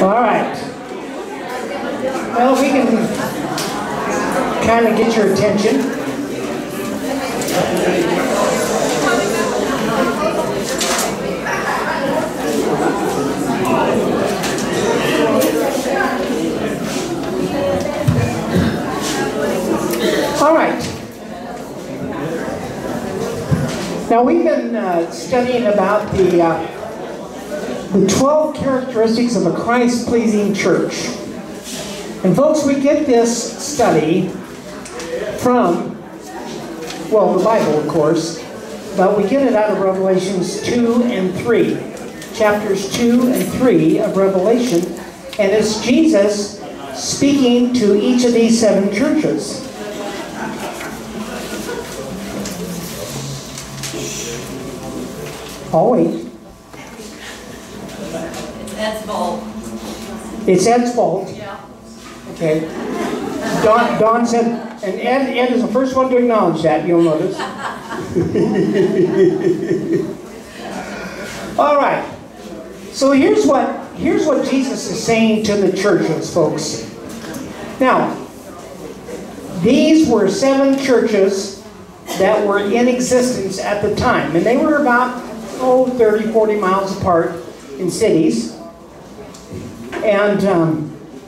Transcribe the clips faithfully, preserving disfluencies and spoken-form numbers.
All right. Well, we can kind of get your attention. All right. Now we've been uh, studying about the uh, the twelve characteristics of a Christ-pleasing church. And folks, we get this study from, well, the Bible, of course, but we get it out of Revelations two and three. Chapters two and three of Revelation. And it's Jesus speaking to each of these seven churches. I'll wait. It's Ed's fault. It's Ed's fault. Yeah. Okay. Don, Don said, and Ed, Ed is the first one to acknowledge that, you'll notice. All right. So here's what, here's what Jesus is saying to the churches, folks. Now, these were seven churches that were in existence at the time. And they were about, oh, thirty, forty miles apart in cities. And um,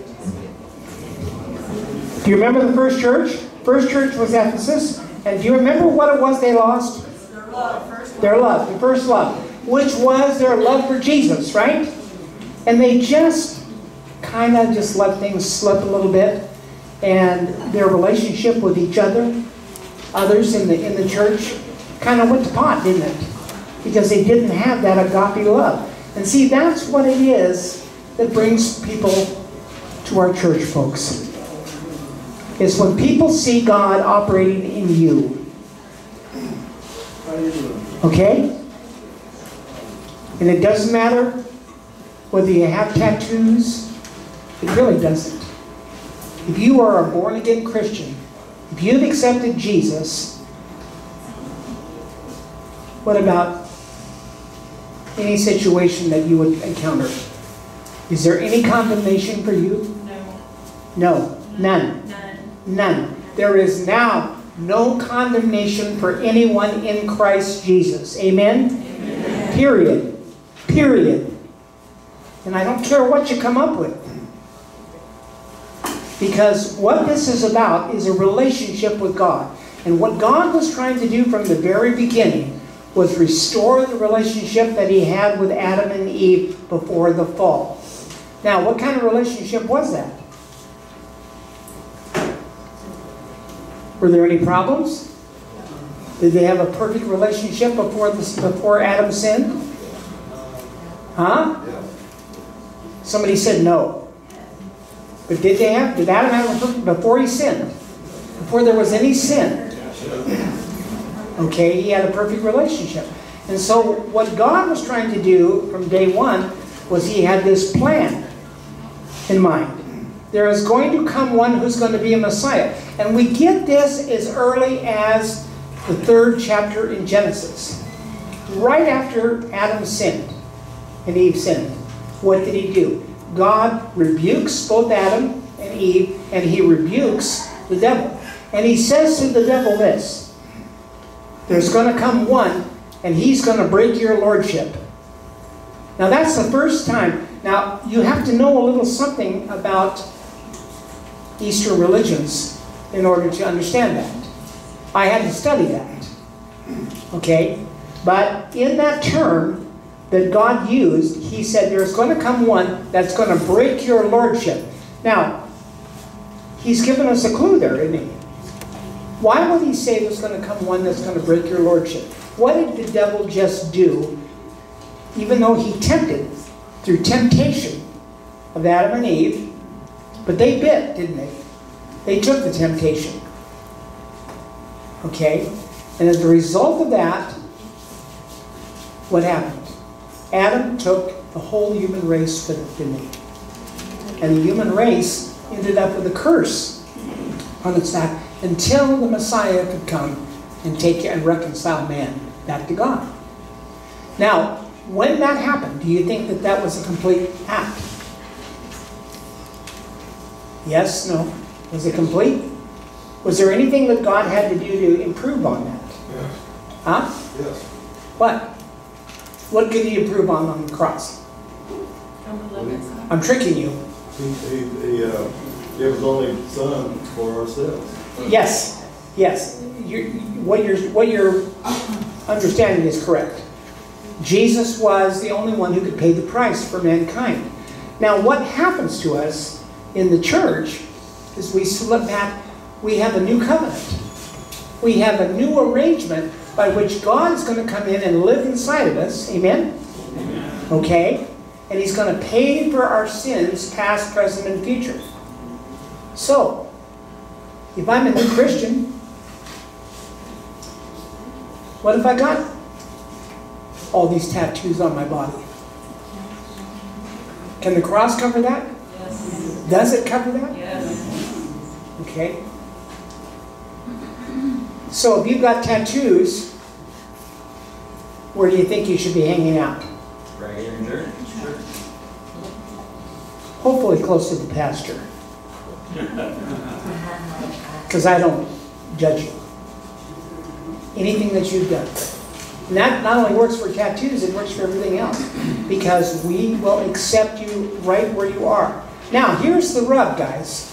do you remember the first church? First church was Ephesus. And do you remember what it was they lost? Their love. First their love. The first love. Which was their love for Jesus, right? And they just kind of just let things slip a little bit. And their relationship with each other, others in the, in the church, kind of went to pot, didn't it? Because they didn't have that agape love. And see, that's what it is that brings people to our church, folks. It's when people see God operating in you. Okay? And it doesn't matter whether you have tattoos. It really doesn't. If you are a born-again Christian, if you've accepted Jesus, what about any situation that you would encounter? Is there any condemnation for you? No. No. None. None. None. There is now no condemnation for anyone in Christ Jesus. Amen? Amen. Period. Period. And I don't care what you come up with. Because what this is about is a relationship with God. And what God was trying to do from the very beginning was restore the relationship that He had with Adam and Eve before the fall. Now, what kind of relationship was that? Were there any problems? Did they have a perfect relationship before this, before Adam sinned? Huh? Somebody said no. But did they have? Did Adam have a perfect before he sinned? Before there was any sin? Okay, he had a perfect relationship. And so what God was trying to do from day one was He had this plan in mind. There is going to come one who's going to be a Messiah. And we get this as early as the third chapter in Genesis. Right after Adam sinned and Eve sinned. What did He do? God rebukes both Adam and Eve, and He rebukes the devil. And He says to the devil this: there's going to come one, and he's going to break your lordship. Now that's the first time. Now you have to know a little something about Eastern religions in order to understand that. I had to study that. Okay? But in that term that God used, He said there's going to come one that's going to break your lordship. Now, He's given us a clue there, isn't He? Why would He say there's going to come one that's going to break your lordship? What did the devil just do, even though he tempted through temptation of Adam and Eve? But they bit, didn't they? They took the temptation. Okay? And as a result of that, what happened? Adam took the whole human race with it, didn't he? And the human race ended up with a curse on its back until the Messiah could come and take and reconcile man back to God. Now, when that happened, do you think that that was a complete act? Yes, no. Was it complete? Was there anything that God had to do to improve on that? Yes. Huh? Yes. What? What could he improve on on the cross? I'm tricking you. He, he, he uh, gave his only son for our sins. Yes, yes. You're, what you're what you're understanding is correct. Jesus was the only one who could pay the price for mankind. Now, what happens to us in the church is we slip back. We have a new covenant. We have a new arrangement by which God is going to come in and live inside of us. Amen? Amen. Okay? And He's going to pay for our sins, past, present, and future. So, if I'm a new Christian, what if I got all these tattoos on my body? Can the cross cover that? Yes. Does it cover that? Yes. Okay. So if you've got tattoos, where do you think you should be hanging out? Right here in church. Sure. Hopefully close to the pastor. Because I don't judge you. Anything that you've done. And that not only works for tattoos, it works for everything else. Because we will accept you right where you are. Now, here's the rub, guys.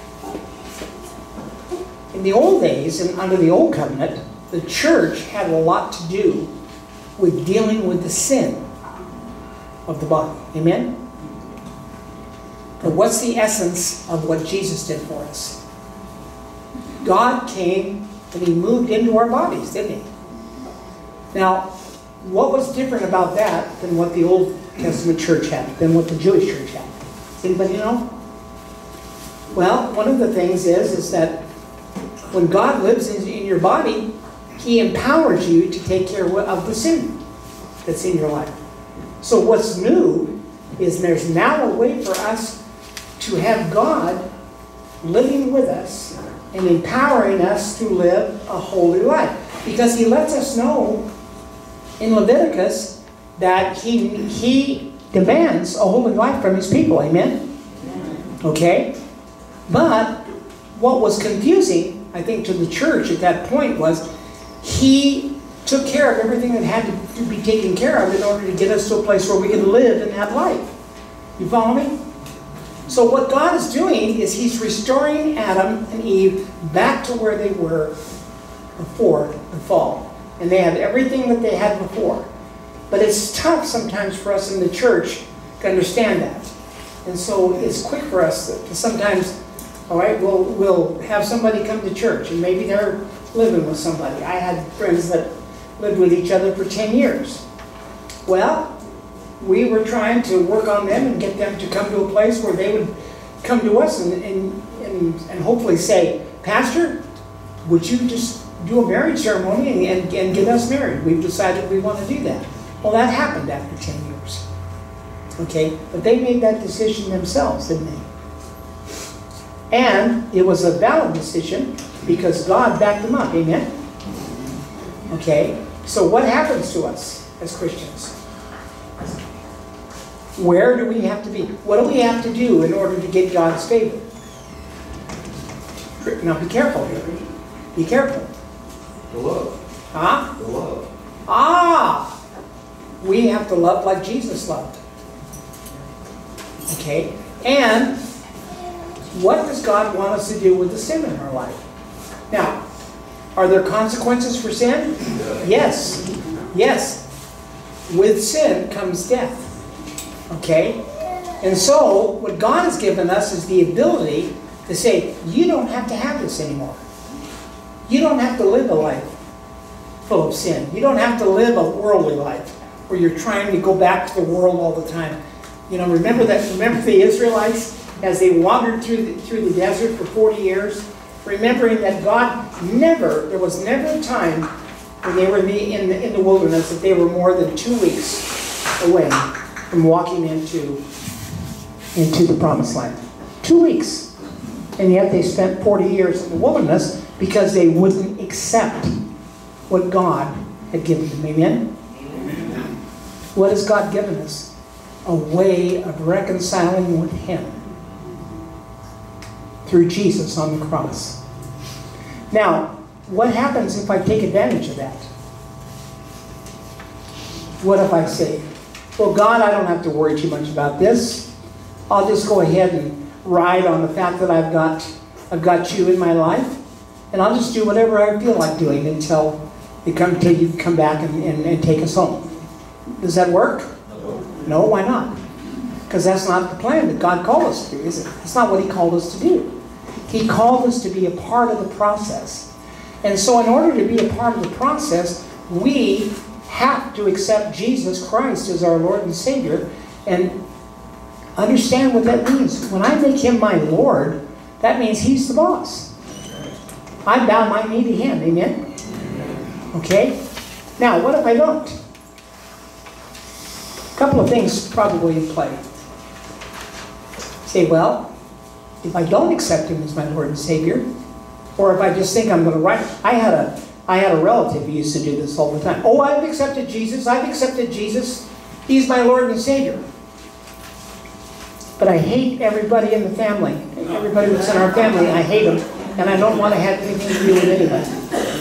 In the old days, and under the old covenant, the church had a lot to do with dealing with the sin of the body. Amen? But what's the essence of what Jesus did for us? God came and He moved into our bodies, didn't He? Now, what was different about that than what the Old Testament church had, than what the Jewish church had? Does anybody know? Well, one of the things is, is that when God lives in, in your body, He empowers you to take care of the sin that's in your life. So what's new is there's now a way for us to have God living with us and empowering us to live a holy life. Because He lets us know in Leviticus that He, he demands a holy life from His people. Amen? Okay? But what was confusing, I think, to the church at that point was He took care of everything that had to be taken care of in order to get us to a place where we could live and have life. You follow me? So what God is doing is He's restoring Adam and Eve back to where they were before the fall. And they have everything that they had before. But it's tough sometimes for us in the church to understand that. And so it's quick for us to sometimes, all right, we'll, we'll have somebody come to church, and maybe they're living with somebody. I had friends that lived with each other for ten years. Well, we were trying to work on them and get them to come to a place where they would come to us and, and, and, and hopefully say, Pastor, would you just do a marriage ceremony and, and, and get us married? We've decided we want to do that. Well, that happened after ten years. Okay? But they made that decision themselves, didn't they? And it was a valid decision because God backed them up. Amen? Okay? So what happens to us as Christians? Where do we have to be? What do we have to do in order to get God's favor? Now be careful here. Be careful. The love. Huh? The love. Ah! We have to love like Jesus loved. Okay? And what does God want us to do with the sin in our life? Now, are there consequences for sin? Yes. Yes. With sin comes death. Okay? And so, what God has given us is the ability to say, you don't have to have this anymore. You don't have to live a life full of sin. You don't have to live a worldly life where you're trying to go back to the world all the time. You know, remember that. Remember the Israelites as they wandered through the, through the desert for forty years, remembering that God never, there was never a time when they were in the, in the, in the wilderness that they were more than two weeks away from walking into, into the promised land. Two weeks. And yet they spent forty years in the wilderness because they wouldn't accept what God had given them. Amen? Amen. What has God given us? A way of reconciling with Him. through Jesus on the cross. Now, what happens if I take advantage of that? What if I say, well, God, I don't have to worry too much about this. I'll just go ahead and ride on the fact that I've got, I've got you in my life, and I'll just do whatever I feel like doing until you come, until you come back and, and, and take us home. Does that work? No. No, why not? Because that's not the plan that God called us to do, is it? That's not what He called us to do. He called us to be a part of the process. And so in order to be a part of the process, we have to accept Jesus Christ as our Lord and Savior and understand what that means. When I make Him my Lord, that means He's the boss. I bow my knee to Him. Amen? Okay? Now, what if I don't? A couple of things probably in play. Say, well, if I don't accept Him as my Lord and Savior, or if I just think I'm going to write, I had a I had a relative who used to do this all the time. Oh, I've accepted Jesus. I've accepted Jesus. He's my Lord and Savior. But I hate everybody in the family. Everybody that's in our family, I hate them. And I don't want to have anything to do with anybody.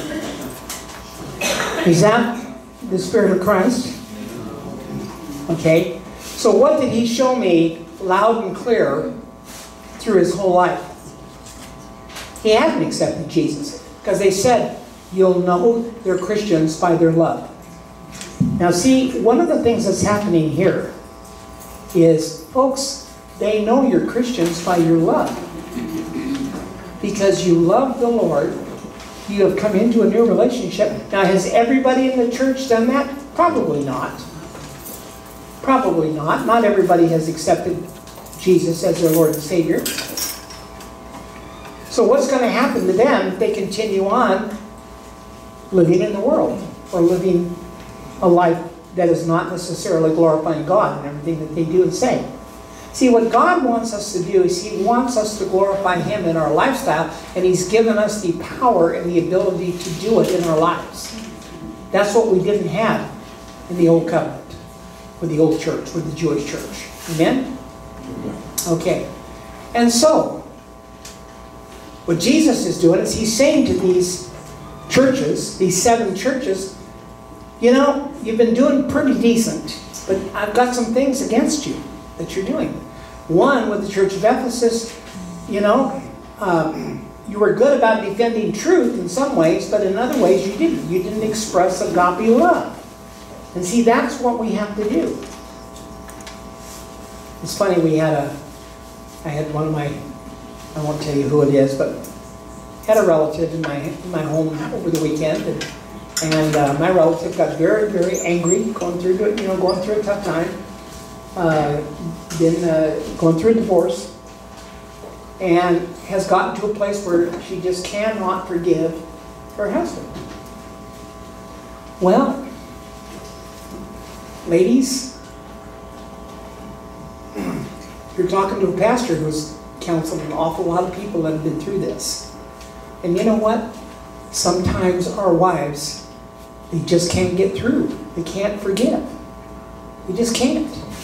Is that the Spirit of Christ? Okay. So what did He show me loud and clear through His whole life? He hadn't accepted Jesus. Because they said, you'll know they're Christians by their love. Now see, one of the things that's happening here is, folks, they know you're Christians by your love. Because you love the Lord, you have come into a new relationship. Now, has everybody in the church done that? Probably not. Probably not. Not everybody has accepted Jesus as their Lord and Savior. So what's going to happen to them if they continue on living in the world, or living a life that is not necessarily glorifying God in everything that they do and say? See, what God wants us to do is He wants us to glorify Him in our lifestyle, and He's given us the power and the ability to do it in our lives. That's what we didn't have in the Old Covenant, with the old church, with the Jewish church. Amen? Okay. And so, what Jesus is doing is He's saying to these churches, these seven churches, you know, you've been doing pretty decent, but I've got some things against you that you're doing. One, with the church of Ephesus, you know, um, you were good about defending truth in some ways, but in other ways you didn't. You didn't express agape love. And see, that's what we have to do. It's funny, we had a, I had one of my, I won't tell you who it is, but had a relative in my in my home over the weekend, and, and uh, my relative got very, very angry, going through, you know, going through a tough time, uh, been uh, going through a divorce, and has gotten to a place where she just cannot forgive her husband. Well, ladies, you're talking to a pastor who's counseled an awful lot of people that have been through this. And you know what? Sometimes our wives, they just can't get through. They can't forgive. They just can't.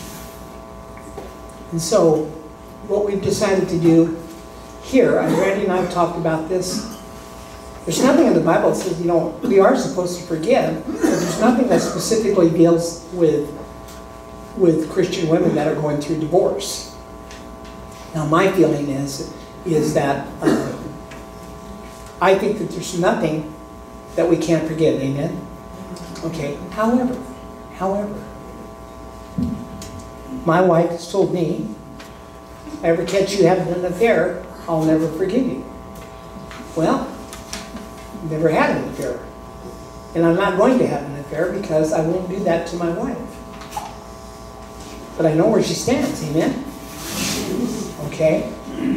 And so, what we've decided to do here, and Randy and I have talked about this, there's nothing in the Bible that says, you know, we are supposed to forgive, but there's nothing that specifically deals with, with Christian women that are going through divorce. Now, my feeling is, is that uh, I think that there's nothing that we can't forgive. Amen? Okay. However, however, my wife has told me, if I ever catch you having an affair, I'll never forgive you. Well, I've never had an affair. And I'm not going to have an affair because I won't do that to my wife. But I know where she stands. Amen? Okay?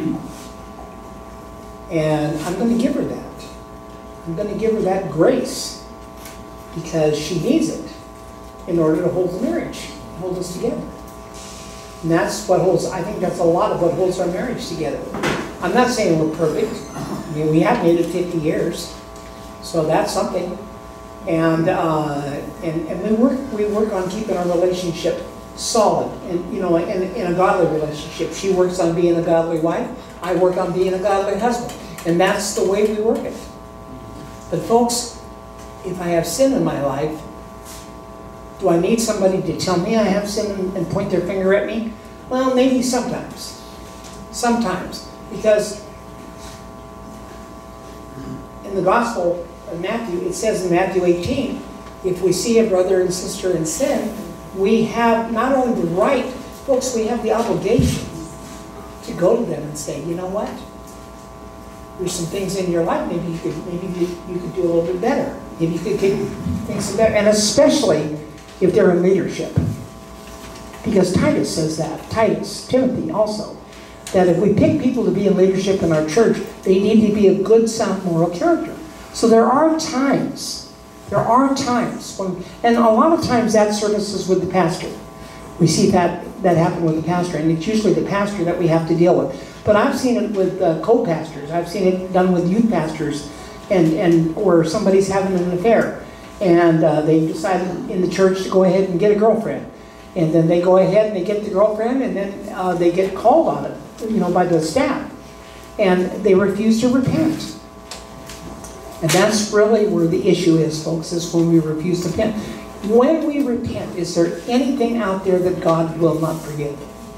And I'm going to give her that. I'm going to give her that grace because she needs it in order to hold the marriage, hold us together. And that's what holds, I think that's a lot of what holds our marriage together. I'm not saying we're perfect. I mean, we have made it fifty years. So that's something. And, uh, and, and we work, we work on keeping our relationship solid and, you know, in, in a godly relationship. She works on being a godly wife. I work on being a godly husband. And that's the way we work it. But folks, if I have sin in my life, do I need somebody to tell me I have sin and, and point their finger at me? Well, maybe sometimes. Sometimes. Because in the Gospel of Matthew, it says in Matthew eighteen, if we see a brother and sister in sin, we have not only the right, folks, we have the obligation to go to them and say, you know what? There's some things in your life, maybe you could maybe you, you could do a little bit better. Maybe you could get things better. And especially if they're in leadership. Because Titus says that. Titus, Timothy also. That if we pick people to be in leadership in our church, they need to be a good, sound, moral character. So there are times, there are times when, and a lot of times that services with the pastor. We see that that happen with the pastor, and it's usually the pastor that we have to deal with. But I've seen it with uh, co-pastors. I've seen it done with youth pastors, and and or somebody's having an affair, and uh, they decided in the church to go ahead and get a girlfriend, and then they go ahead and they get the girlfriend, and then uh, they get called on it, you know, by the staff, and they refuse to repent. And that's really where the issue is, folks, is when we refuse to repent. When we repent, is there anything out there that God will not forgive?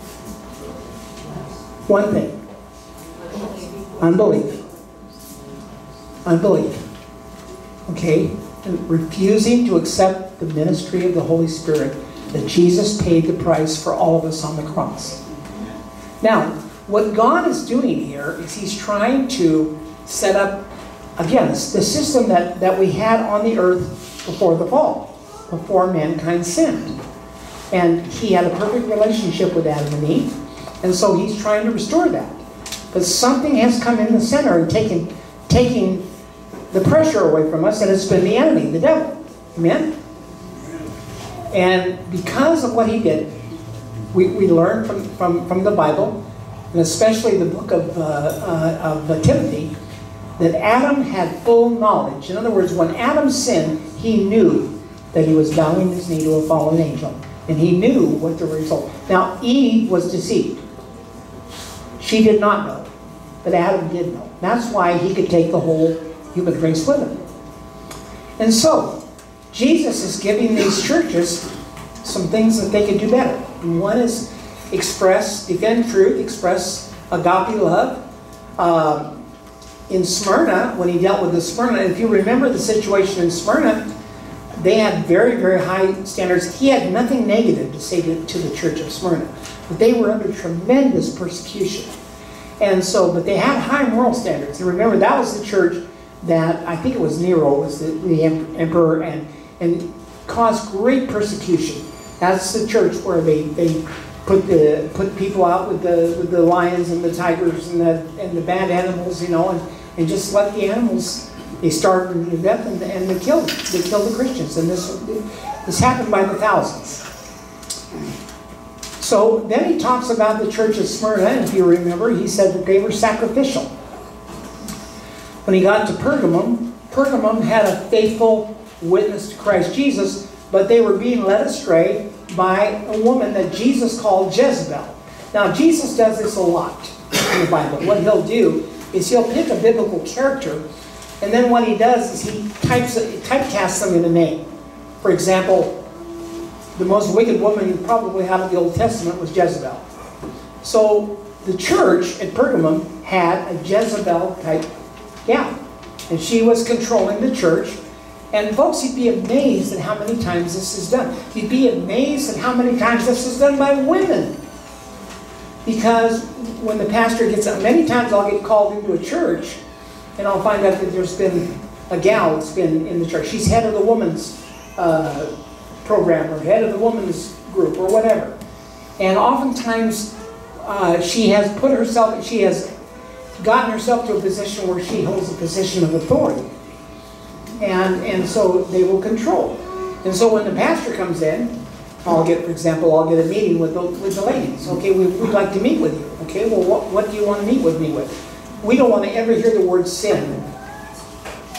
One thing. Unbelief. Unbelief. Okay? And refusing to accept the ministry of the Holy Spirit, that Jesus paid the price for all of us on the cross. Now, what God is doing here is He's trying to set up, again, the system that, that we had on the earth before the fall, before mankind sinned. And He had a perfect relationship with Adam and Eve, and so He's trying to restore that. But something has come in the center and taken, taking the pressure away from us, and it's been the enemy, the devil. Amen? And because of what he did, we, we learn from, from, from the Bible, and especially the book of, uh, uh, of uh, Timothy, that Adam had full knowledge. In other words, when Adam sinned, he knew that he was bowing his knee to a fallen angel. And he knew what the result. Now, Eve was deceived. She did not know. But Adam did know. That's why he could take the whole human race with him. And so, Jesus is giving these churches some things that they could do better. And one is express, defend truth, express agape love. Um, in Smyrna, when he dealt with the Smyrna, if you remember the situation in Smyrna, they had very, very high standards. He had nothing negative to say to, to the church of Smyrna. But they were under tremendous persecution. And so, but they had high moral standards. And remember, that was the church that, I think it was Nero, was the, the emperor, and, and caused great persecution. That's the church where they, they put the put people out with the with the lions and the tigers and the and the bad animals, you know, and, and just let the animals, they starved to death, and, and they killed they killed the Christians. And this this happened by the thousands. So then he talks about the church of Smyrna, and if you remember, he said that they were sacrificial. When he got to Pergamum, Pergamum had a faithful witness to Christ Jesus, but they were being led astray by a woman that Jesus called Jezebel. Now, Jesus does this a lot in the Bible. What he'll do is he'll pick a biblical character, and then what he does is he types, typecasts them in a name. For example, the most wicked woman probably out of the Old Testament was Jezebel. So the church at Pergamum had a Jezebel-type gal, and she was controlling the church. And folks, you'd be amazed at how many times this is done. You'd be amazed at how many times this is done by women. Because when the pastor gets up, many times I'll get called into a church, and I'll find out that there's been a gal that's been in the church. She's head of the women's uh, program, or head of the women's group, or whatever. And oftentimes uh, she has put herself, she has gotten herself to a position where she holds a position of authority. And, and so they will control. And so when the pastor comes in, I'll get, for example, I'll get a meeting with the, with the ladies. Okay, we, we'd like to meet with you. Okay, well, what, what do you want to meet with me with? We don't want to ever hear the word sin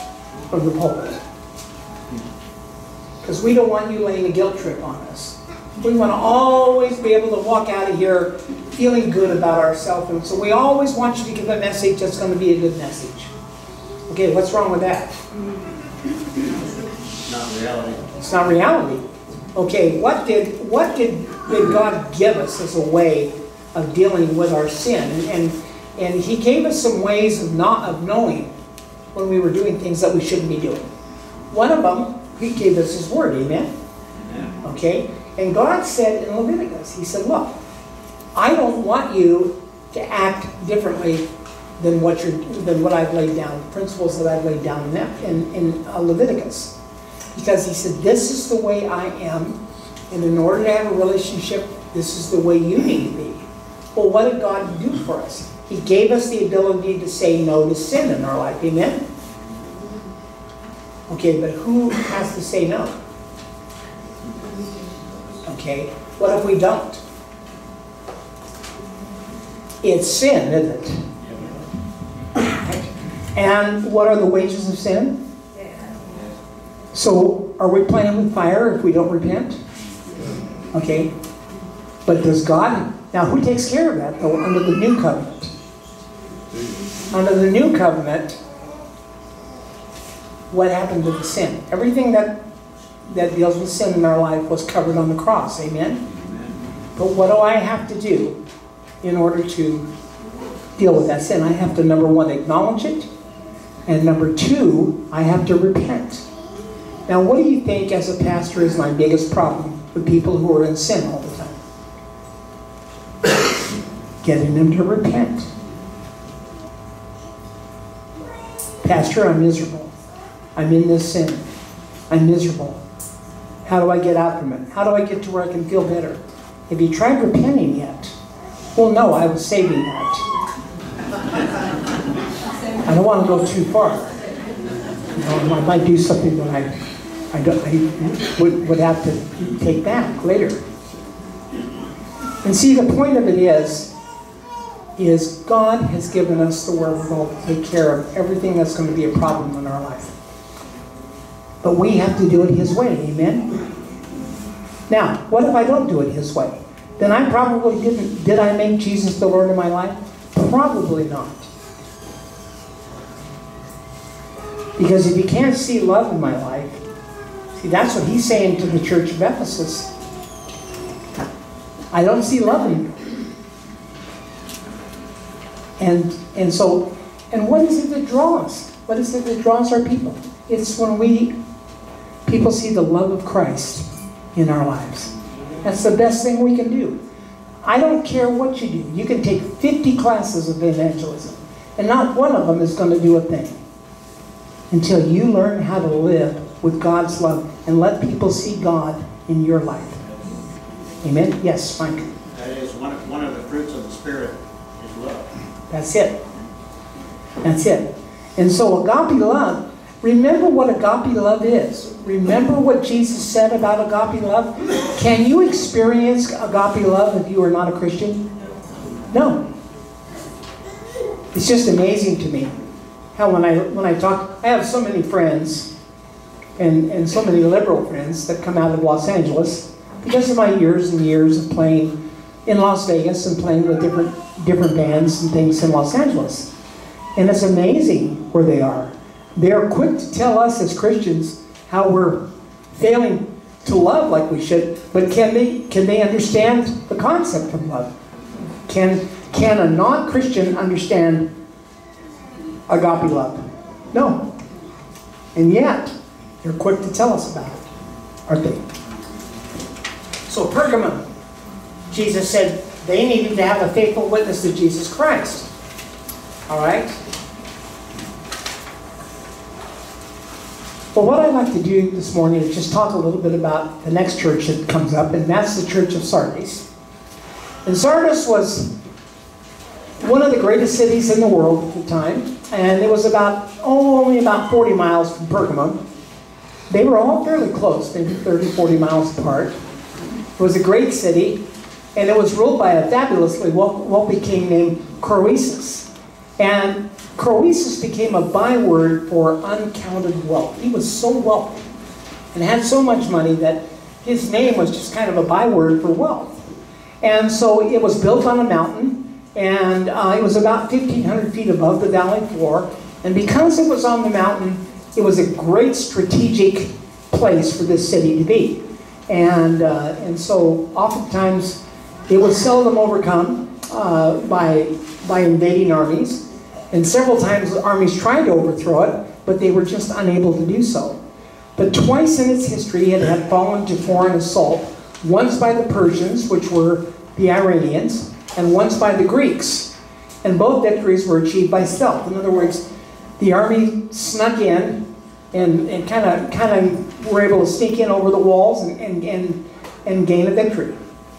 from the pulpit. Because we don't want you laying a guilt trip on us. We want to always be able to walk out of here feeling good about ourselves. And so we always want you to give a message that's going to be a good message. Okay, what's wrong with that? Not reality. It's not reality. Okay, what did what did, did God give us as a way of dealing with our sin? And, and and He gave us some ways of not of knowing when we were doing things that we shouldn't be doing. One of them, He gave us His Word. Amen. Yeah. Okay, and God said in Leviticus, He said, "Look, I don't want you to act differently than what you're than what I've laid down, the principles that I've laid down in that, in, in uh, Leviticus." Because He said, this is the way I am, and in order to have a relationship, this is the way you need to be. Well, what did God do for us? He gave us the ability to say no to sin in our life. Amen? Okay, but who has to say no? Okay, what if we don't? It's sin, isn't it? And what are the wages of sin? So, are we playing with fire if we don't repent? Okay. But does God... Now, who takes care of that, though, under the new covenant? Under the new covenant, what happened to the sin? Everything that, that deals with sin in our life was covered on the cross. Amen? But what do I have to do in order to deal with that sin? I have to, number one, acknowledge it. And number two, I have to repent. Now, what do you think as a pastor is my biggest problem with people who are in sin all the time? Getting them to repent. Pastor, I'm miserable. I'm in this sin. I'm miserable. How do I get out from it? How do I get to where I can feel better? Have you tried repenting yet? Well, no, I was saving that. I don't want to go too far. You know, I might do something that I, I, don't, I would, would have to take back later. And see, the point of it is, is God has given us the wherewithal to take care of everything that's going to be a problem in our life. But we have to do it His way, amen? Now, what if I don't do it His way? Then I probably didn't, did I make Jesus the Lord of my life? Probably not. Because if you can't see love in my life, see, that's what He's saying to the church of Ephesus. I don't see love in you. And, and so, and what is it that draws? What is it that draws our people? It's when we, people see the love of Christ in our lives. That's the best thing we can do. I don't care what you do. You can take fifty classes of evangelism, and not one of them is going to do a thing until you learn how to live with God's love and let people see God in your life. Amen? Yes, Mike. That is, one of, one of the fruits of the Spirit is love. That's it. That's it. And so agape love, remember what agape love is. Remember what Jesus said about agape love. Can you experience agape love if you are not a Christian? No. It's just amazing to me how when I when I talk, I have so many friends and, and so many liberal friends that come out of Los Angeles because of my years and years of playing in Las Vegas and playing with different different bands and things in Los Angeles. And it's amazing where they are. They are quick to tell us as Christians how we're failing to love like we should, but can they can they understand the concept of love? Can can a non-Christian understand agape love? No. And yet, they're quick to tell us about it, aren't they? So Pergamum, Jesus said they needed to have a faithful witness to Jesus Christ. All right? Well, what I'd like to do this morning is just talk a little bit about the next church that comes up, and that's the Church of Sardis. And Sardis was one of the greatest cities in the world at the time, and it was about, oh, only about forty miles from Pergamum. They were all fairly close, maybe thirty, forty miles apart. It was a great city, and it was ruled by a fabulously wealthy king named Croesus. And Croesus became a byword for uncounted wealth. He was so wealthy and had so much money that his name was just kind of a byword for wealth. And so it was built on a mountain, and uh, it was about fifteen hundred feet above the valley floor. And because it was on the mountain, it was a great strategic place for this city to be. And, uh, and so oftentimes it was seldom overcome uh, by, by invading armies. And several times the armies tried to overthrow it, but they were just unable to do so. But twice in its history it had fallen to foreign assault, once by the Persians, which were the Iranians, and once by the Greeks. And both victories were achieved by stealth. In other words, the army snuck in and and kind of kind of were able to sneak in over the walls and, and, and, and gain a victory.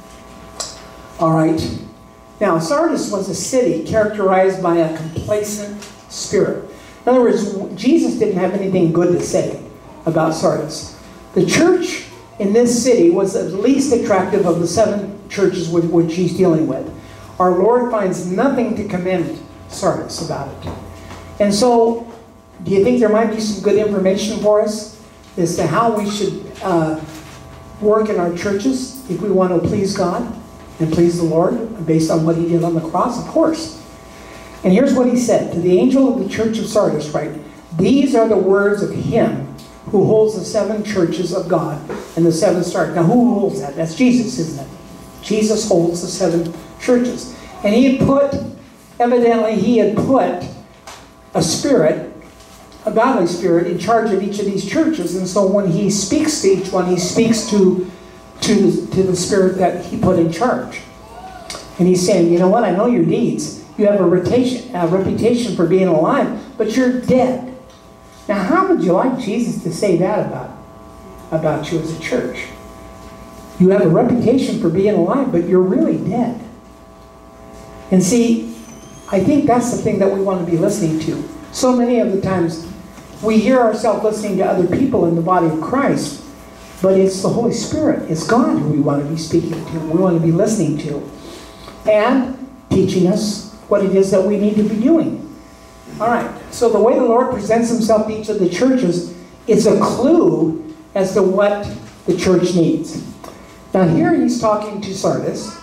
All right. Now, Sardis was a city characterized by a complacent spirit. In other words, Jesus didn't have anything good to say about Sardis. The church in this city was the least attractive of the seven churches with which he's dealing with. Our Lord finds nothing to commend Sardis about it. And so, do you think there might be some good information for us as to how we should uh, work in our churches if we want to please God and please the Lord based on what he did on the cross? Of course. And here's what he said. To the angel of the church of Sardis write, these are the words of him who holds the seven churches of God and the seven stars. Now who holds that? That's Jesus, isn't it? Jesus holds the seven churches. And he had put, evidently he had put a spirit, a godly spirit, in charge of each of these churches. And so when he speaks to each one, he speaks to, to, to the spirit that he put in charge. And he's saying, you know what, I know your deeds. You have a reputation, a reputation for being alive, but you're dead. Now how would you like Jesus to say that about, about you as a church? You have a reputation for being alive, but you're really dead. And see, I think that's the thing that we want to be listening to. So many of the times, we hear ourselves listening to other people in the body of Christ, but it's the Holy Spirit. It's God who we want to be speaking to, we want to be listening to, and teaching us what it is that we need to be doing. All right, so the way the Lord presents himself to each of the churches, it's a clue as to what the church needs. Now here he's talking to Sardis,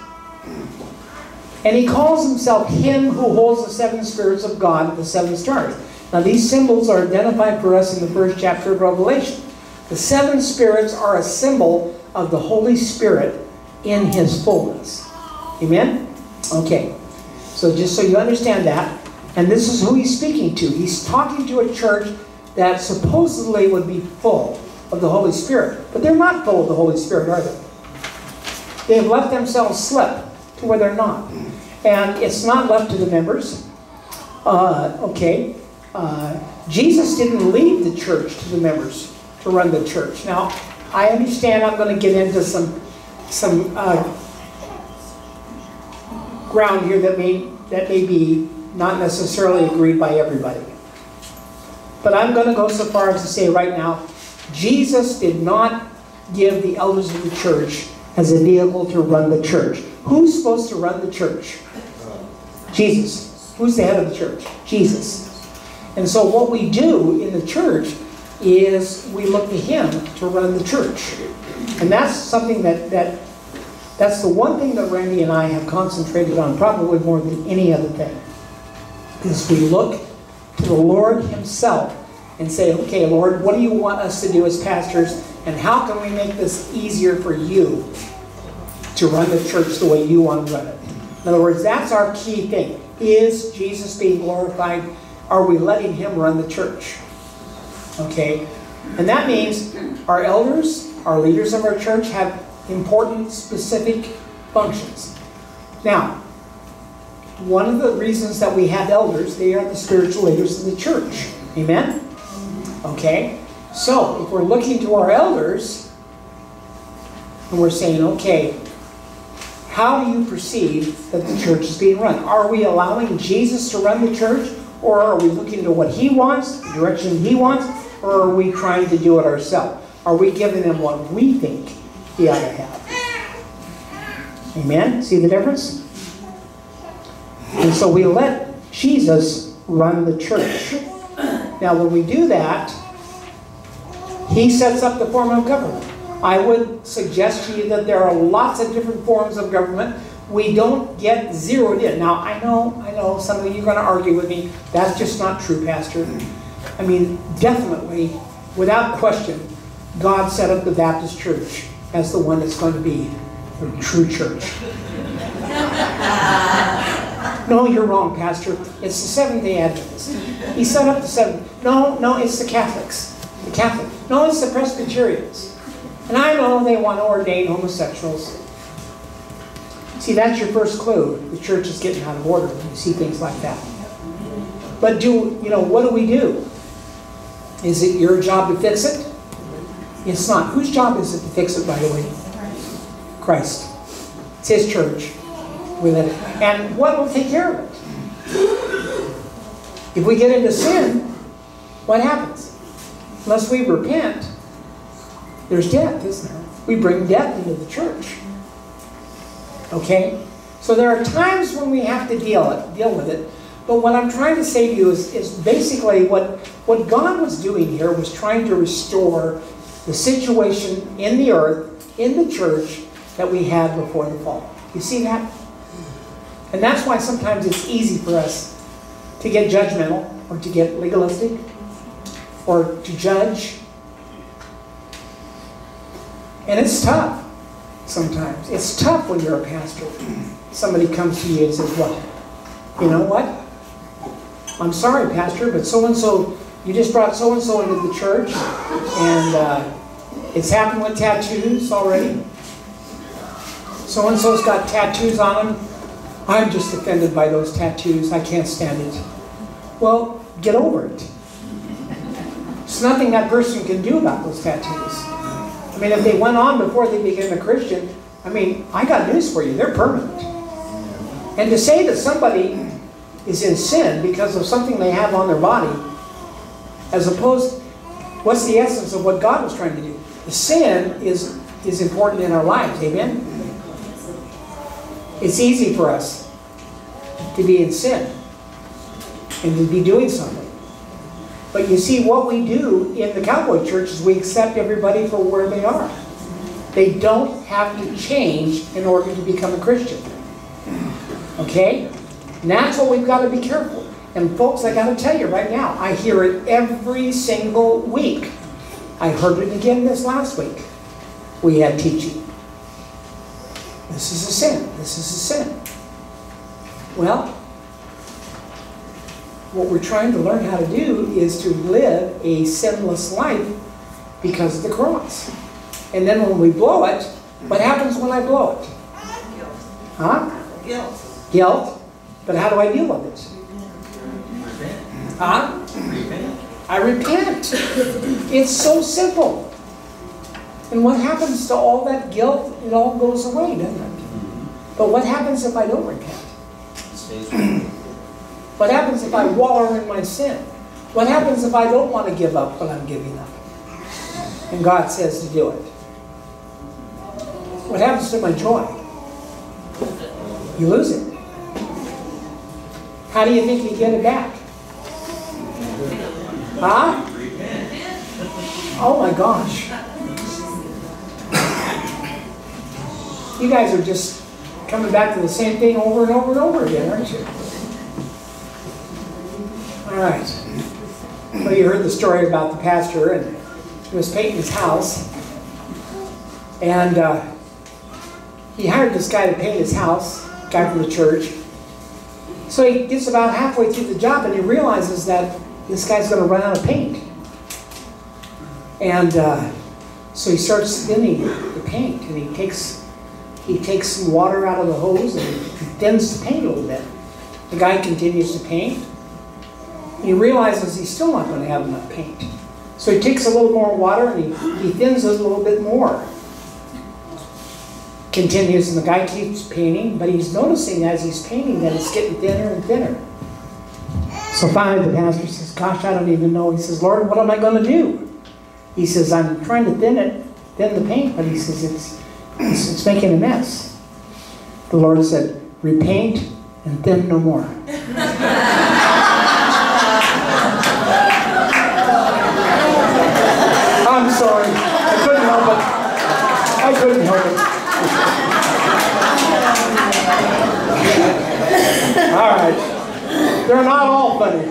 and he calls himself him who holds the seven spirits of God, the seven stars. Now these symbols are identified for us in the first chapter of Revelation. The seven spirits are a symbol of the Holy Spirit in his fullness. Amen? Okay. So just so you understand that, and this is who he's speaking to. He's talking to a church that supposedly would be full of the Holy Spirit. But they're not full of the Holy Spirit, are they? They have left themselves slip to where they're not. And it's not left to the members. Uh, okay. Uh, Jesus didn't leave the church to the members to run the church. Now, I understand I'm going to get into some some uh, ground here that may that may be not necessarily agreed by everybody. But I'm going to go so far as to say right now, Jesus did not give the elders of the church as a vehicle to run the church. Who's supposed to run the church? Jesus. Who's the head of the church? Jesus. And so what we do in the church is we look to him to run the church. And that's something that, that that's the one thing that Randy and I have concentrated on probably more than any other thing. Is we look to the Lord himself and say, okay, Lord, what do you want us to do as pastors? And how can we make this easier for you to run the church the way you want to run it? In other words, that's our key thing. Is Jesus being glorified? Are we letting him run the church? Okay? And that means our elders, our leaders of our church have important, specific functions. Now, one of the reasons that we have elders, they are the spiritual leaders of the church. Amen? Okay? So, if we're looking to our elders, and we're saying, okay, how do you perceive that the church is being run? Are we allowing Jesus to run the church? Or are we looking to what he wants, the direction he wants? Or are we trying to do it ourselves? Are we giving him what we think he ought to have? Amen? See the difference? And so we let Jesus run the church. Now when we do that, he sets up the form of government. I would suggest to you that there are lots of different forms of government. We don't get zeroed in. Now, I know, I know some of you are going to argue with me. That's just not true, Pastor. I mean, definitely, without question, God set up the Baptist Church as the one that's going to be the true church. No, you're wrong, Pastor. It's the Seventh-day Adventists. He set up the seventh. No, no, it's the Catholics. The Catholics. No, it's the Presbyterians. And I know they want to ordain homosexuals. See, that's your first clue. The church is getting out of order when you see things like that. But do, you know, what do we do? Is it your job to fix it? It's not. Whose job is it to fix it, by the way? Christ. It's His church. We let it. And what will take care of it? If we get into sin, what happens? Unless we repent, there's death, isn't there? We bring death into the church. Okay? So there are times when we have to deal it, deal with it. But what I'm trying to say to you is, is basically what, what God was doing here was trying to restore the situation in the earth, in the church, that we had before the fall. You see that? And that's why sometimes it's easy for us to get judgmental or to get legalistic or to judge. And it's tough sometimes. It's tough when you're a pastor. Somebody comes to you and says, well, you know what? I'm sorry, Pastor, but so-and-so, you just brought so-and-so into the church, and uh, it's happened with tattoos already. So-and-so's got tattoos on them. I'm just offended by those tattoos. I can't stand it. Well, get over it. There's nothing that person can do about those tattoos. I mean, if they went on before they became a Christian, I mean, I got news for you. They're permanent. And to say that somebody is in sin because of something they have on their body, as opposed, what's the essence of what God was trying to do? The sin is, is important in our lives. Amen? It's easy for us to be in sin and to be doing something. But you see, what we do in the Cowboy Church is we accept everybody for where they are. They don't have to change in order to become a Christian. Okay? And that's what we've got to be careful. And folks, I got to tell you right now, I hear it every single week. I heard it again this last week. We had teaching. This is a sin. This is a sin. Well, what we're trying to learn how to do is to live a sinless life because of the cross. And then when we blow it, what happens when I blow it? Huh? Guilt. Guilt. But how do I deal with it? Huh? I repent. It's so simple. And what happens to all that guilt? It all goes away, doesn't it? But what happens if I don't repent? What happens if I wallow in my sin? What happens if I don't want to give up what I'm giving up? And God says to do it. What happens to my joy? You lose it. How do you think you get it back? Huh? Oh my gosh. You guys are just coming back to the same thing over and over and over again, aren't you? All right. Well, you heard the story about the pastor, and he was painting his house. And uh, he hired this guy to paint his house, a guy from the church. So he gets about halfway through the job, and he realizes that this guy's going to run out of paint. And uh, so he starts thinning the paint, and he takes he takes some water out of the hose and he thins the paint a little bit. The guy continues to paint. He realizes he's still not going to have enough paint. So he takes a little more water and he, he thins it a little bit more. Continues, and the guy keeps painting, but he's noticing as he's painting that it's getting thinner and thinner. So finally the pastor says, gosh, I don't even know. He says, Lord, what am I going to do? He says, I'm trying to thin it, thin the paint, but he says, it's, it's, it's making a mess. The Lord said, repaint and thin no more. I'm sorry. I couldn't help it. They're not all funny.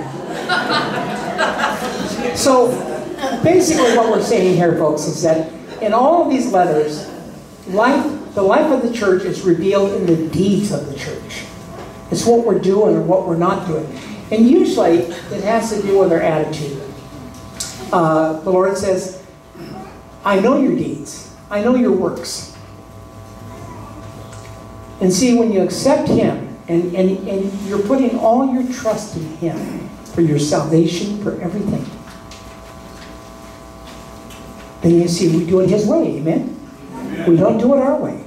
So basically what we're saying here, folks, is that in all of these letters, life, the life of the church is revealed in the deeds of the church. It's what we're doing or what we're not doing. And usually it has to do with our attitude. Uh, the Lord says, I know your deeds. I know your works. And see, when you accept Him, and, and, and you're putting all your trust in Him for your salvation, for everything, then you see we do it His way, amen? Amen. We don't do it our way.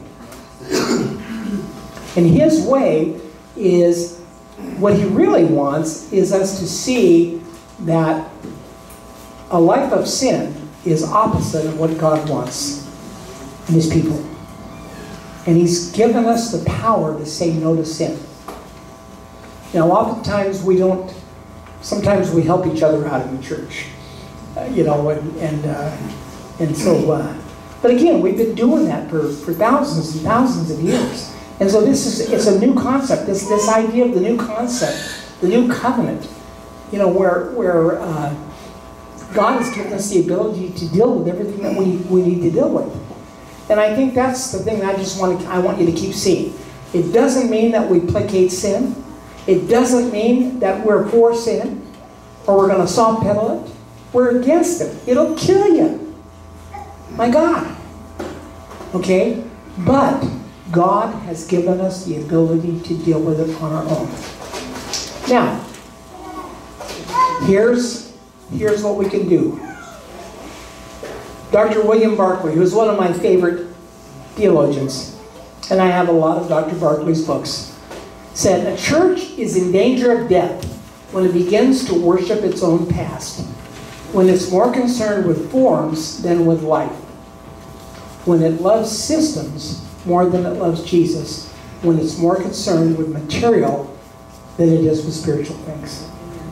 And His way is, what He really wants is us to see that a life of sin is opposite of what God wants in His people. And He's given us the power to say no to sin. Now, oftentimes we don't, sometimes we help each other out in the church. Uh, you know, and, and, uh, and so, uh, but again, we've been doing that for, for thousands and thousands of years. And so this is, it's a new concept, this, this idea of the new concept, the new covenant, you know, where, where uh, God has given us the ability to deal with everything that we, we need to deal with. And I think that's the thing that I just want to, I want you to keep seeing. It doesn't mean that we placate sin. It doesn't mean that we're for sin or we're going to soft pedal it. We're against it. It'll kill you. My God. Okay? But God has given us the ability to deal with it on our own. Now, here's, here's what we can do. Doctor William Barclay, who's one of my favorite theologians, and I have a lot of Doctor Barclay's books, said, a church is in danger of death when it begins to worship its own past, when it's more concerned with forms than with life, when it loves systems more than it loves Jesus, when it's more concerned with material than it is with spiritual things.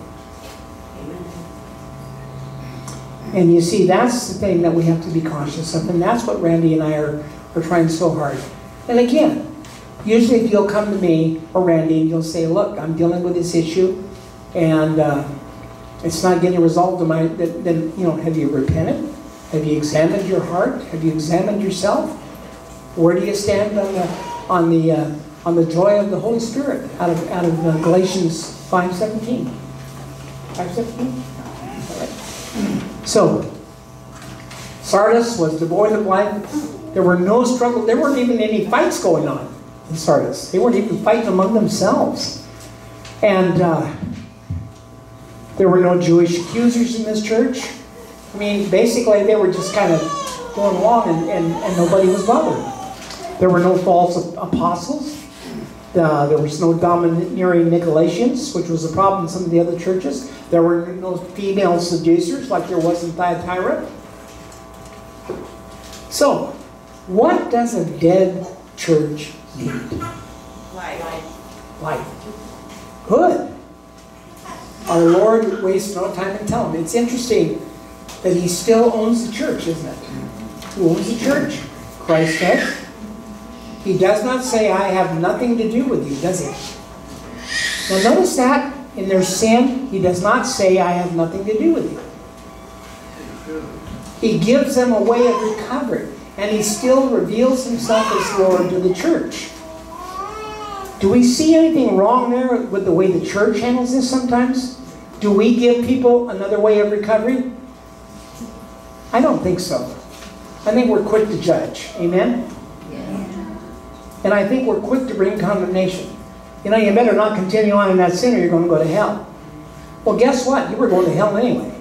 And you see, that's the thing that we have to be cautious of, and that's what Randy and I are, are trying so hard. And again, usually if you'll come to me or Randy and you'll say, look, I'm dealing with this issue, and uh, it's not getting resolved in my, then, then, you know, have you repented? Have you examined your heart? Have you examined yourself? Where do you stand on the on the uh, on the joy of the Holy Spirit out of out of uh, Galatians five seventeen? five seventeen. All right. So Sardis was devoid of life. There were no struggle. There weren't even any fights going on in Sardis. They weren't even fighting among themselves. And uh, there were no Jewish accusers in this church. I mean, basically, they were just kind of going along, and, and, and nobody was bothered. There were no false apostles. Uh, there was no domineering Nicolaitans, which was a problem in some of the other churches. There were no female seducers like there was in Thyatira. So, what does a dead church need? Life. Life. Good. Our Lord wastes no time in telling them. It's interesting that He still owns the church, isn't it? Who owns the church? Christ does. He does not say, I have nothing to do with you, does He? Now notice that in their sin, He does not say, I have nothing to do with you. He gives them a way of recovery, and He still reveals Himself as Lord to the church. Do we see anything wrong there with the way the church handles this sometimes? Do we give people another way of recovery? I don't think so. I think we're quick to judge. Amen? And I think we're quick to bring condemnation. You know, you better not continue on in that sin or you're going to go to hell. Well, guess what? You were going to hell anyway.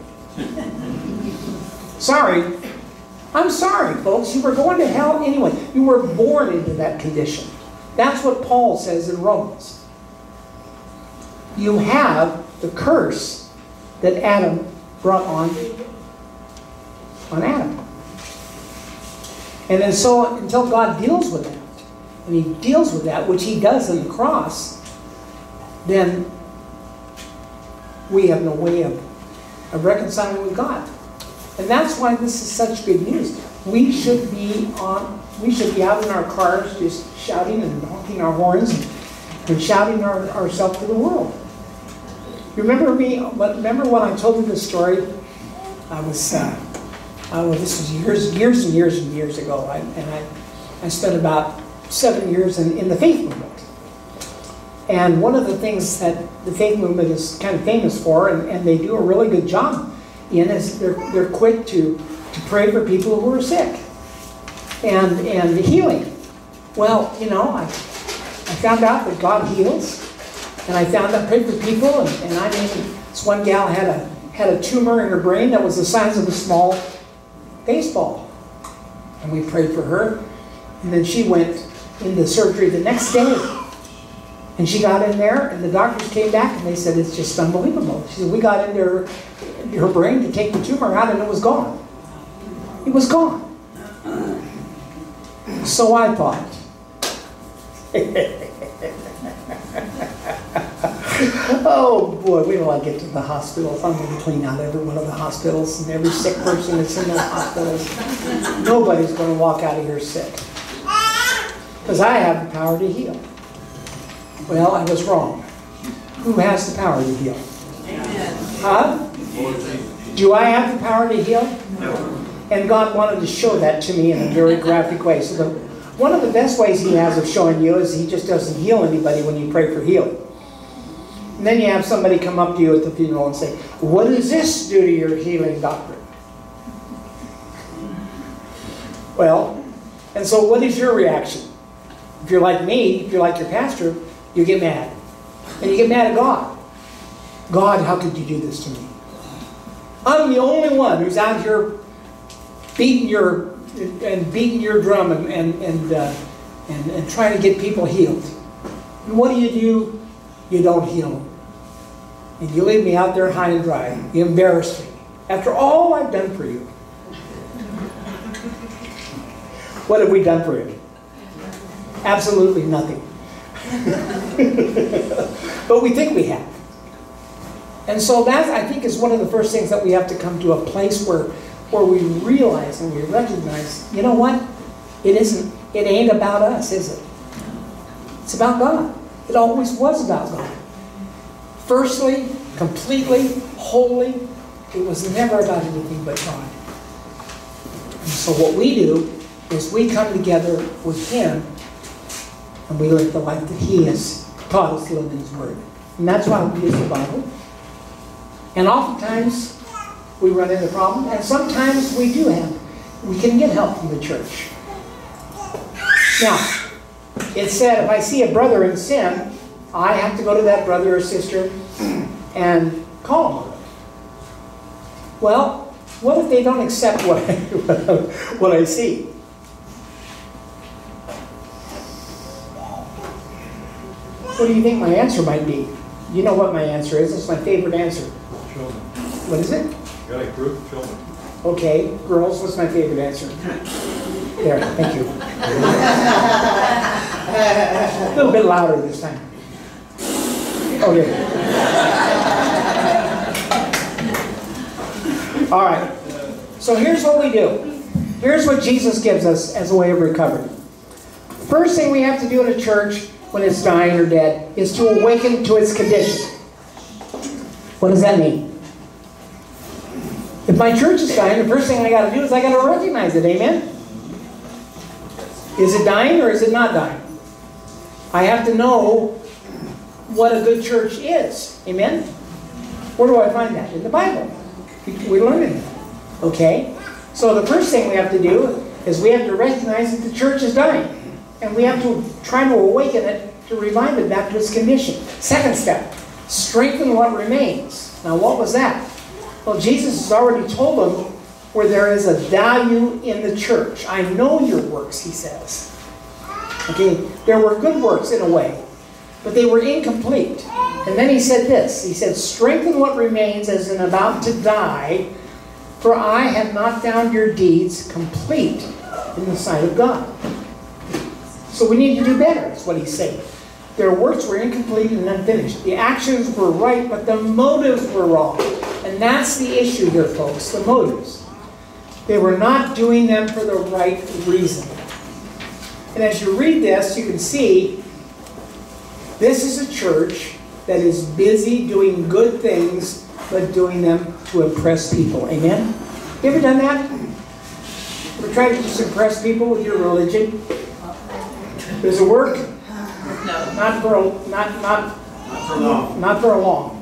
Sorry. I'm sorry, folks. You were going to hell anyway. You were born into that condition. That's what Paul says in Romans. You have the curse that Adam brought on, on Adam. And then so until God deals with that, and He deals with that, which He does on the cross, then we have no way of, of reconciling with God. And that's why this is such good news. We should be on, we should be out in our cars just shouting and honking our horns and, and shouting our, ourselves to the world. You remember me? Remember when I told you this story? I was, uh, I was this was years, years and years and years ago, I, and I, I spent about seven years in, in the faith movement. And one of the things that the faith movement is kind of famous for, and, and they do a really good job in, is they're they're quick to to pray for people who are sick and and healing. Well, you know, I I found out that God heals, and I found out prayed for people, and, and I mean, this one gal had a had a tumor in her brain that was the size of a small baseball, and we prayed for her, and then she went into surgery the next day, and she got in there, and the doctors came back and they said it's just unbelievable. She said we got into her, into her brain to take the tumor out, and it was gone. It was gone. So I thought. Oh boy, we don't want to get to the hospitals. I'm going to clean out every one of the hospitals and every sick person that's in those hospitals. Nobody's going to walk out of here sick. Because I have the power to heal. Well, I was wrong. Who has the power to heal? Huh? Do I have the power to heal? No. And God wanted to show that to me in a very graphic way. So the, one of the best ways He has of showing you is He just doesn't heal anybody when you pray for healing. And then you have somebody come up to you at the funeral and say, what does this do to your healing doctrine? Well, and so what is your reaction? If you're like me, if you're like your pastor, you get mad. And you get mad at God. God, how could you do this to me? I'm the only one who's out here beating your and beating your drum and and and, uh, and and trying to get people healed. And what do you do? You don't heal them. And you leave me out there high and dry. You embarrass me. After all I've done for you. What have we done for Him? Absolutely nothing. But we think we have. And so that, I think, is one of the first things that we have to come to a place where, where we realize and we recognize, you know what? It isn't, it ain't about us, is it? It's about God. It always was about God. Firstly, completely, wholly, it was never about anything but God. And so what we do is we come together with Him and we live the life that He has taught us to live in His Word. And that's why we use the Bible. And oftentimes we run into problems, and sometimes we do have, we can get help from the church. Now, it said if I see a brother in sin, I have to go to that brother or sister and call them on it. Well, what if they don't accept what I, what I see? What do you think my answer might be? You know what my answer is. It's my favorite answer. Children. What is it? Got a group of children. Okay, girls, what's my favorite answer? There, thank you. A little bit louder this time. Okay. All right. So here's what we do. Here's what Jesus gives us as a way of recovery. First thing we have to do in a church when it's dying or dead is to awaken to its condition. What does that mean? If my church is dying, the first thing I got to do is I got to recognize it. Amen? Is it dying or is it not dying? I have to know what a good church is. Amen? Where do I find that? In the Bible. We're learning that. Okay? So the first thing we have to do is we have to recognize that the church is dying. And we have to try to awaken it to revive it back to its condition. Second step, strengthen what remains. Now what was that? Well, Jesus has already told them where there is a value in the church. I know your works, He says. Okay, there were good works in a way, but they were incomplete. And then He said this, He said, strengthen what remains as in about to die, for I have not found your deeds complete in the sight of God. So we need to do better, is what He's saying. Their works were incomplete and unfinished. The actions were right, but the motives were wrong. And that's the issue here, folks, the motives. They were not doing them for the right reason. And as you read this, you can see this is a church that is busy doing good things, but doing them to impress people. Amen? You ever done that? Ever tried to just impress people with your religion? Does it work? No. Not for a, not, not, Not for long. not for a long.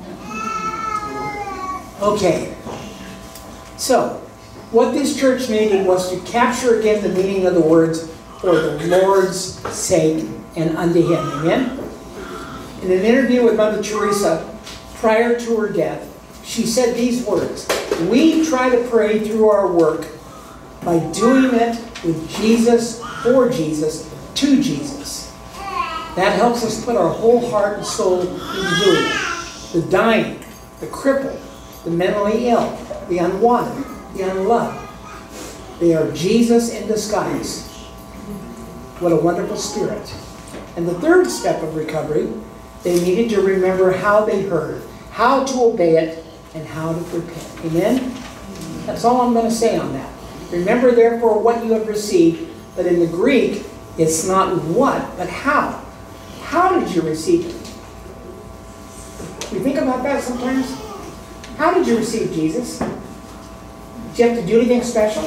Okay. So, what this church needed was to capture again the meaning of the words, for the Lord's sake and unto Him. Amen? In an interview with Mother Teresa, prior to her death, she said these words: we try to pray through our work by doing it with Jesus, for Jesus, to Jesus. That helps us put our whole heart and soul into doing it. The dying, the crippled, the mentally ill, the unwanted, the unloved. They are Jesus in disguise. What a wonderful spirit. And the third step of recovery, they needed to remember how they heard, how to obey it, and how to repent. Amen? That's all I'm going to say on that. Remember therefore what you have received, but in the Greek, it's not what, but how. How did you receive it? You think about that sometimes? How did you receive Jesus? Did you have to do anything special?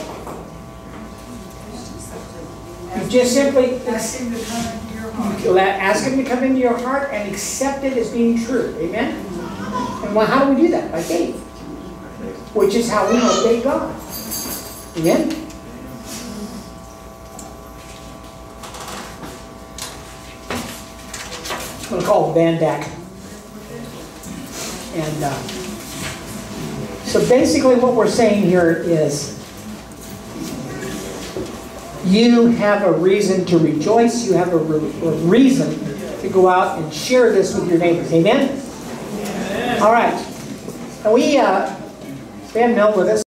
You just simply Ask him to come into your heart. you let- ask Him to come into your heart and accept it as being true. Amen? And well, how do we do that? By faith. Which is how we obey God. Amen? I'm going to call the band back. And uh, so basically what we're saying here is you have a reason to rejoice. You have a, re a reason to go out and share this with your neighbors. Amen? Amen. All right. And we, uh, we have Mel with us.